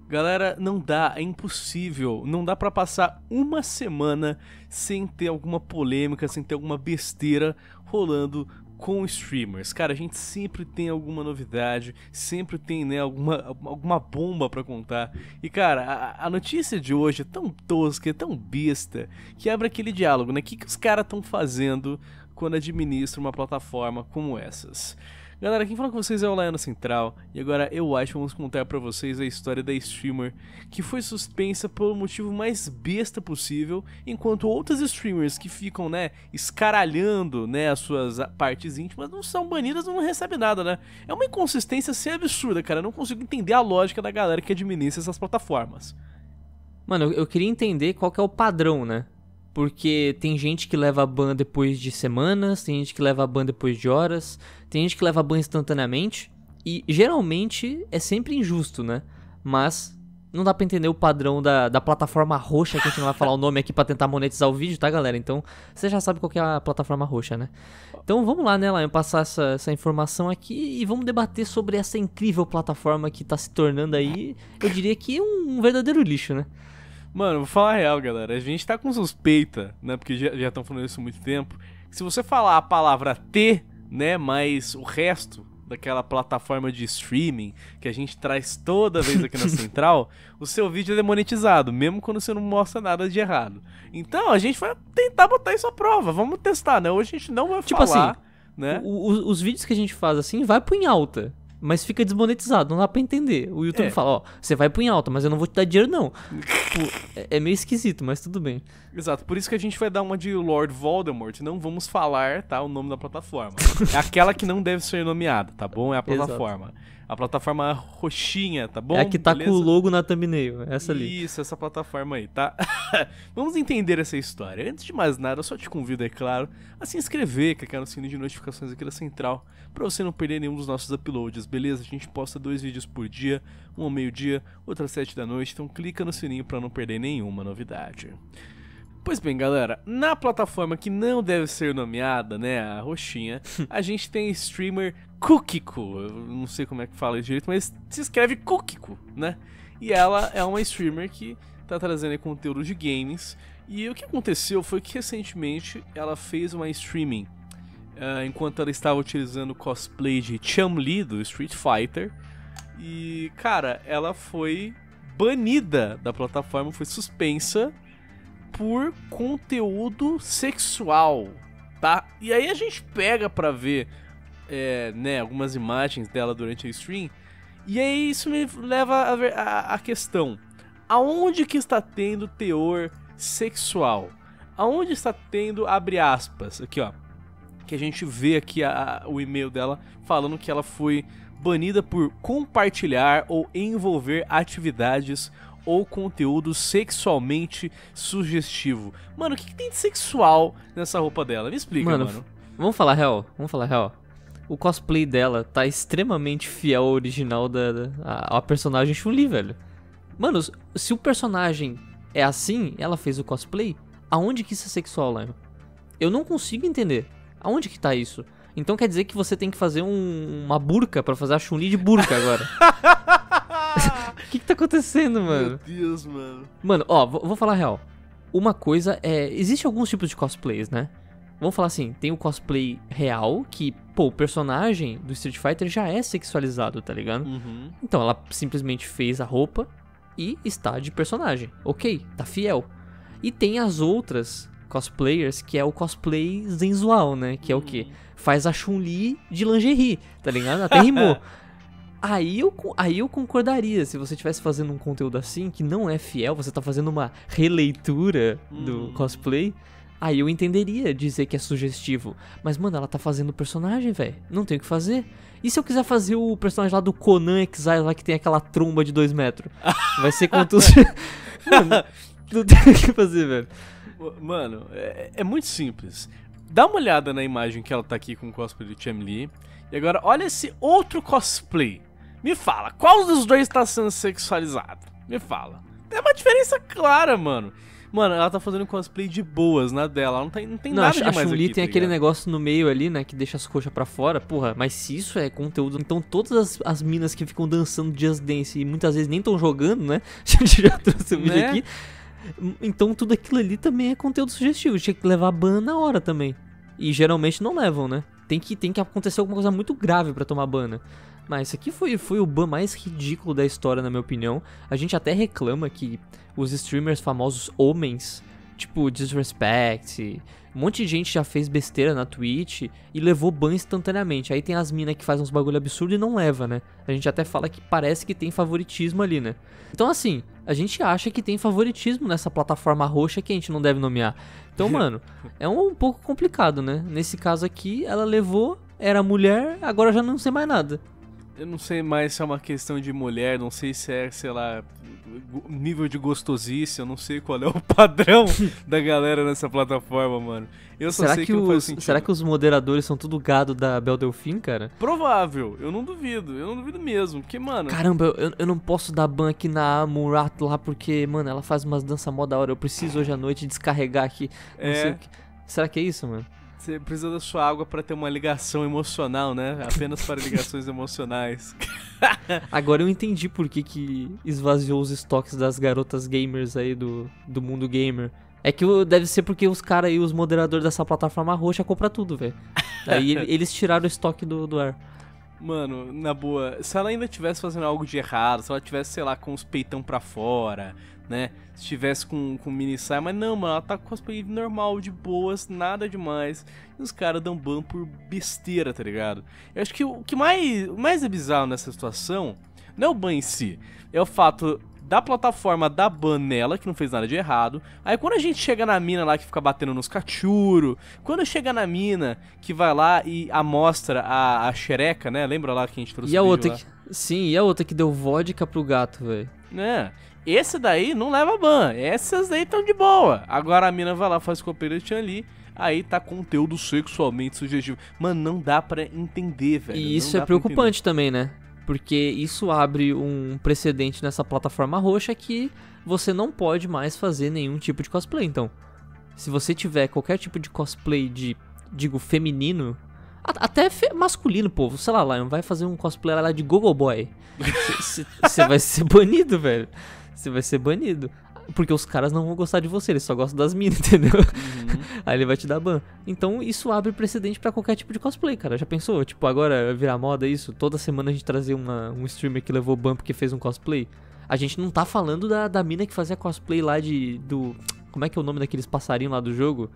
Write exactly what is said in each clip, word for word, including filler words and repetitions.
Galera, não dá, é impossível, não dá pra passar uma semana sem ter alguma polêmica, sem ter alguma besteira rolando com streamers. Cara, a gente sempre tem alguma novidade, sempre tem, né, alguma, alguma bomba pra contar. E cara, a, a notícia de hoje é tão tosca, é tão besta, que abre aquele diálogo, né? O que, que os caras estão fazendo quando administram uma plataforma como essas? Galera, quem fala com vocês é o Laiano Central, e agora eu acho que vamos contar pra vocês a história da streamer que foi suspensa pelo motivo mais besta possível, enquanto outras streamers que ficam, né, escaralhando, né, as suas partes íntimas não são banidas, não recebem nada, né? É uma inconsistência assim absurda, cara, eu não consigo entender a lógica da galera que administra essas plataformas. Mano, eu, eu queria entender qual que é o padrão, né? Porque tem gente que leva ban depois de semanas, tem gente que leva ban depois de horas, tem gente que leva ban instantaneamente. E geralmente é sempre injusto, né? Mas não dá pra entender o padrão da, da plataforma roxa, que a gente não vai falar o nome aqui pra tentar monetizar o vídeo, tá, galera? Então você já sabe qual que é a plataforma roxa, né? Então vamos lá, né, Lion, passar essa, essa informação aqui e vamos debater sobre essa incrível plataforma que tá se tornando aí, eu diria que um, um verdadeiro lixo, né? Mano, vou falar a real, galera, a gente tá com suspeita, né, porque já estão falando isso há muito tempo, que se você falar a palavra T, né, mais o resto daquela plataforma de streaming que a gente traz toda vez aqui na Central, o seu vídeo é demonetizado, mesmo quando você não mostra nada de errado. Então a gente vai tentar botar isso à prova, vamos testar, né, hoje a gente não vai tipo falar, assim, né. O, o, os vídeos que a gente faz assim, vai pro em alta. Mas fica desmonetizado, não dá pra entender. O YouTube É. fala, ó, você vai pro em alta, mas eu não vou te dar dinheiro não. Tipo, é, é meio esquisito, mas tudo bem. Exato, por isso que a gente vai dar uma de Lord Voldemort, não vamos falar, tá, o nome da plataforma. É aquela que não deve ser nomeada, tá bom? É a plataforma. A plataforma roxinha, tá bom? É a que tá Beleza? com o logo na thumbnail, essa ali. Isso, essa plataforma aí, tá? Vamos entender essa história. Antes de mais nada, eu só te convido, é claro, a se inscrever, clicar no sininho de notificações aqui da Central, pra você não perder nenhum dos nossos uploads, beleza? A gente posta dois vídeos por dia, um ao meio-dia, outro às sete da noite, então clica no sininho pra não perder nenhuma novidade. Pois bem, galera, na plataforma que não deve ser nomeada, né, a roxinha, a gente tem a streamer Kukiko, eu não sei como é que fala direito, mas se escreve Kukiko, né? E ela é uma streamer que tá trazendo aí conteúdo de games, e o que aconteceu foi que recentemente ela fez uma streaming uh, enquanto ela estava utilizando o cosplay de Chun-Li do Street Fighter, e, cara, ela foi banida da plataforma, foi suspensa por conteúdo sexual, tá? E aí a gente pega pra ver, é, né, algumas imagens dela durante a stream, e aí isso me leva a, ver, a, a questão, aonde que está tendo teor sexual? Aonde está tendo, abre aspas, aqui ó, que a gente vê aqui a, a, o e-mail dela falando que ela foi banida por compartilhar ou envolver atividades ou conteúdo sexualmente sugestivo. Mano, o que, que tem de sexual nessa roupa dela? Me explica, mano. mano. Vamos falar real, vamos falar real. O cosplay dela tá extremamente fiel ao original da, da a, a personagem Chun-Li, velho. Mano, se o personagem é assim, ela fez o cosplay, aonde que isso é sexual, Lion? Eu não consigo entender. Aonde que tá isso? Então quer dizer que você tem que fazer um, uma burca pra fazer a Chun-Li de burca agora. O que que tá acontecendo, mano? Meu Deus, mano. Mano, ó, vou, vou falar a real. Uma coisa é... Existem alguns tipos de cosplays, né? Vamos falar assim, tem o cosplay real, que, pô, o personagem do Street Fighter já é sexualizado, tá ligado? Uhum. Então ela simplesmente fez a roupa e está de personagem. Ok, tá fiel. E tem as outras cosplayers, que é o cosplay sensual, né? Que é o quê? Faz a Chun-Li de lingerie, tá ligado? Até rimou. Aí eu, aí eu concordaria, se você estivesse fazendo um conteúdo assim, que não é fiel, você tá fazendo uma releitura do hum. cosplay, aí eu entenderia dizer que é sugestivo. Mas, mano, ela tá fazendo o personagem, velho. Não tem o que fazer. E se eu quiser fazer o personagem lá do Conan Exile, lá que tem aquela tromba de dois metros? Vai ser quanto... Mano, não tem o que fazer, velho. Mano, é, é muito simples. Dá uma olhada na imagem que ela tá aqui com o cosplay do Chun-Li. E agora, olha esse outro cosplay. Me fala, qual dos dois tá sendo sexualizado? Me fala. É uma diferença clara, mano. Mano, ela tá fazendo cosplay de boas na dela. Ela não tem, não tem Não, nada a demais Chun-Li aqui, tem tá aquele ligado? negócio no meio ali, né, que deixa as coxas pra fora. Porra, mas se isso é conteúdo, então todas as, as minas que ficam dançando Just Dance e muitas vezes nem estão jogando, né? A gente já trouxe o vídeo Né? aqui. Então tudo aquilo ali também é conteúdo sugestivo. Tinha que levar ban na hora também. E geralmente não levam, né? Tem que, tem que acontecer alguma coisa muito grave pra tomar ban, né? Mas esse aqui foi, foi o ban mais ridículo da história, na minha opinião. A gente até reclama que os streamers famosos homens, tipo Disrespect, um monte de gente já fez besteira na Twitch e levou ban instantaneamente. Aí tem as minas que fazem uns bagulho absurdo e não leva, né? A gente até fala que parece que tem favoritismo ali, né? Então assim, a gente acha que tem favoritismo nessa plataforma roxa que a gente não deve nomear. Então, mano, é um, um pouco complicado, né? Nesse caso aqui, ela levou, era mulher, agora já não sei mais nada. Eu não sei mais se é uma questão de mulher, não sei se é, sei lá, nível de gostosice, eu não sei qual é o padrão da galera nessa plataforma, mano. Eu só Será sei que, que, não faz os, sentido. será que os moderadores são tudo gado da Bel Delfim, cara? Provável, eu não duvido, eu não duvido mesmo, porque, mano... Caramba, eu, eu não posso dar ban aqui na Murat lá porque, mano, ela faz umas danças mó da hora. Eu preciso hoje à noite descarregar aqui. Não É. sei o que. Será que é isso, mano? Você precisa da sua água pra ter uma ligação emocional, né? Apenas para ligações emocionais. Agora eu entendi por que, que esvaziou os estoques das garotas gamers aí do, do mundo gamer. É que o- deve ser porque os caras aí, os moderadores dessa plataforma roxa, compram tudo, velho. Aí ele- eles tiraram o estoque do, do ar. Mano, na boa, se ela ainda tivesse fazendo algo de errado, se ela tivesse, sei lá, com os peitão pra fora, né? Se tivesse com, com mini saia, mas não, mano, ela tá com cosplay normal, de boas, nada demais. E os caras dão ban por besteira, tá ligado? Eu acho que o que mais, o mais é bizarro nessa situação não é o ban em si, é o fato da plataforma dar ban nela, que não fez nada de errado. Aí quando a gente chega na mina lá que fica batendo nos cachuro, quando chega na mina que vai lá e amostra a, a xereca, né? Lembra lá que a gente trouxe E a o vídeo outra lá? que. Sim, e a outra que deu vodka pro gato, velho. Né? Esse daí não leva ban, essas daí tão de boa. Agora a mina vai lá, faz copinha de Chun-Li, aí tá conteúdo sexualmente sugestivo. Mano, não dá pra entender, velho. E não isso dá é pra preocupante também, né? Porque isso abre um precedente nessa plataforma roxa que você não pode mais fazer nenhum tipo de cosplay. Então, se você tiver qualquer tipo de cosplay de, digo, feminino, a- até fe- masculino, povo, sei lá, lá, vai fazer um cosplay lá de Gogo Boy. Você vai ser banido, velho. Você vai ser banido. Porque os caras não vão gostar de você, eles só gostam das minas, entendeu? Uhum. Aí ele vai te dar ban. Então isso abre precedente pra qualquer tipo de cosplay, cara. Já pensou? Tipo, agora vai virar moda isso? Toda semana a gente trazer uma, um streamer que levou ban porque fez um cosplay. A gente não tá falando da, da mina que fazia cosplay lá de... do como é que é o nome daqueles passarinhos lá do jogo?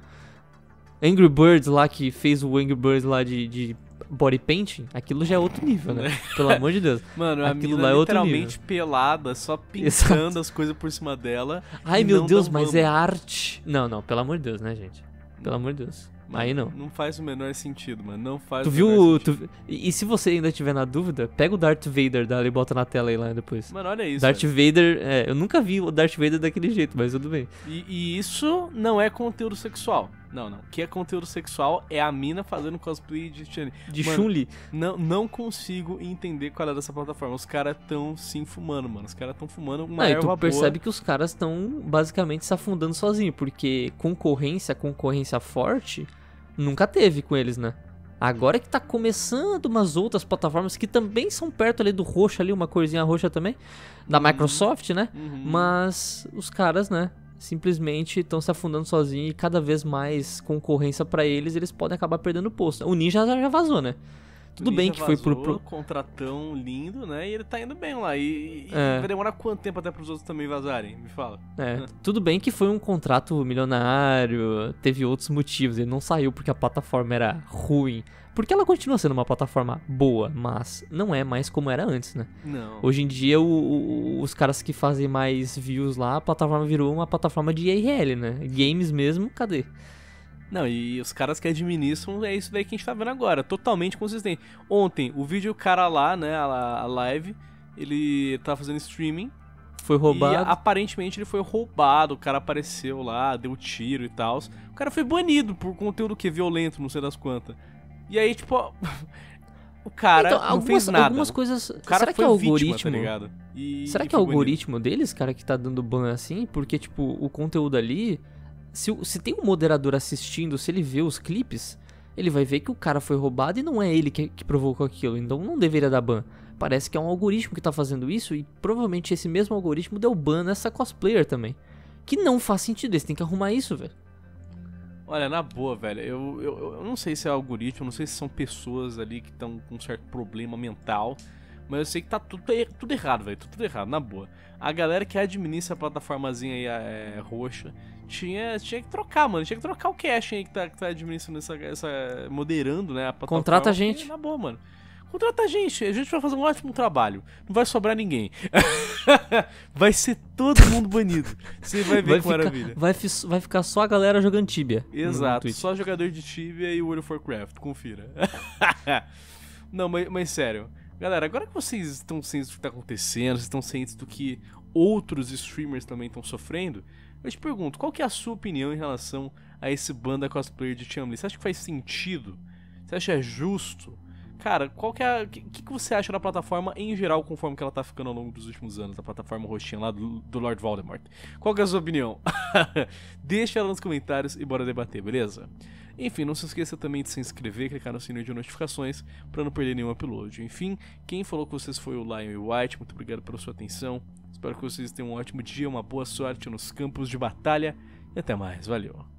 Angry Birds lá, que fez o Angry Birds lá de, de body painting. Aquilo já é outro nível, né? Pelo amor de Deus. Mano, a Aquilo mina lá é outro literalmente pelada, só pintando Exato. as coisas por cima dela. Ai, e meu não Deus, dão mas ban, é mano. arte. Não, não, pelo amor de Deus, né, gente? Pelo amor de Deus. Aí não. Não faz o menor sentido, mano. Não faz Tu o menor viu... sentido. Tu, e, e se você ainda tiver na dúvida, pega o Darth Vader dela e bota na tela aí lá depois. Mano, olha isso. Darth velho. Vader... É, eu nunca vi o Darth Vader daquele jeito, mas tudo bem. E, e isso não é conteúdo sexual. Não, não. O que é conteúdo sexual é a mina fazendo cosplay de Chun-Li. De Mano, Chun-Li. Não, não consigo entender qual é dessa plataforma. Os caras tão sim fumando, mano. Os caras tão fumando uma Ah, e erva tu percebe boa. que os caras estão basicamente se afundando sozinho, porque concorrência, concorrência forte, nunca teve com eles, né? Agora que tá começando umas outras plataformas que também são perto ali do roxo ali, uma corzinha roxa também, da Uhum. Microsoft, né? Uhum. Mas os caras, né, simplesmente estão se afundando sozinhos e cada vez mais concorrência pra eles, eles podem acabar perdendo o posto. O Ninja já já vazou, né? Tudo O bem Ninja que foi pro, vazou, pro... contratão lindo, né? E ele tá indo bem lá. E, e É. vai demorar quanto tempo até pros outros também vazarem? Me fala. É, tudo bem que foi um contrato milionário, teve outros motivos, ele não saiu porque a plataforma era ruim. Porque ela continua sendo uma plataforma boa, mas não é mais como era antes, né? Não. Hoje em dia, o- o- os caras que fazem mais views lá, a plataforma virou uma plataforma de I R L, né? Games mesmo, cadê? Não, e os caras que administram é isso daí que a gente tá vendo agora, totalmente consistente. Ontem, o vídeo, o cara lá, né, a, a live, ele tava fazendo streaming Foi roubado. e aparentemente ele foi roubado, o cara apareceu lá, deu tiro e tal. O cara foi banido por conteúdo que violento, não sei das quantas. E aí, tipo, O cara Então, não algumas, fez nada. algumas coisas. O cara será que foi é o vítima, algoritmo? tá ligado? E Será ele que é o foi banido. algoritmo deles, cara, que tá dando ban assim? Porque, tipo, o conteúdo ali. Se, o- se tem um moderador assistindo, se ele vê os clipes, ele vai ver que o cara foi roubado e não é ele que, que provocou aquilo. Então não deveria dar ban. Parece que é um algoritmo que tá fazendo isso e provavelmente esse mesmo algoritmo deu ban nessa cosplayer também. Que não faz sentido, eles têm que arrumar isso, velho. Olha, na boa, velho, eu, eu, eu não sei se é algoritmo, não sei se são pessoas ali que estão com um certo problema mental, mas eu sei que tá tudo, er- tudo errado, velho, tudo errado, na boa. A galera que administra a plataformazinha aí é, roxa tinha, tinha que trocar, mano, tinha que trocar o cache aí que tá, que tá administrando essa, essa. moderando, né, a plataforma. Contrata a porque, gente. Na boa, mano. Contrata a gente, a gente vai fazer um ótimo trabalho. Não vai sobrar ninguém. Vai ser todo mundo banido. Você vai ver Vai que ficar, maravilha. vai, fi- vai ficar só a galera jogando Tibia. no- no Exato, Twitch. só jogador de Tibia e World of Warcraft, confira. Não, mas, mas sério. Galera, agora que vocês estão cientes do que tá acontecendo, vocês estão cientes do que outros streamers também estão sofrendo, eu te pergunto, qual que é a sua opinião em relação a esse banda cosplayer de Chun-Li? Você acha que faz sentido? Você acha justo? Cara, qual que é. O que, que você acha da plataforma em geral, conforme que ela tá ficando ao longo dos últimos anos, a plataforma roxinha lá do, do Lord Voldemort? Qual que é a sua opinião? Deixa ela nos comentários e bora debater, beleza? Enfim, não se esqueça também de se inscrever, clicar no sininho de notificações para não perder nenhum upload. Enfim, quem falou com vocês foi o Lion e o White, muito obrigado pela sua atenção. Espero que vocês tenham um ótimo dia, uma boa sorte nos campos de batalha e até mais, valeu!